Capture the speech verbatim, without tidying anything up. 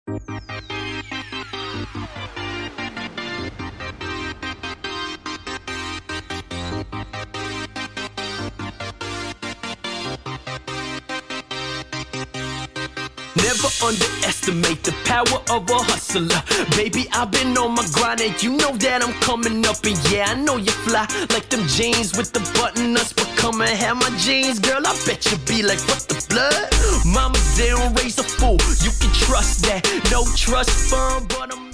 Never underestimate the power of a hustler. Baby, I've been on my grind and you know that I'm coming up. And yeah, I know you fly like them jeans with the button ups. But come and have my jeans, girl, I bet you be like, what the blood? Mama, they don't raise a fool, you can trust that. No trust fund, but I'm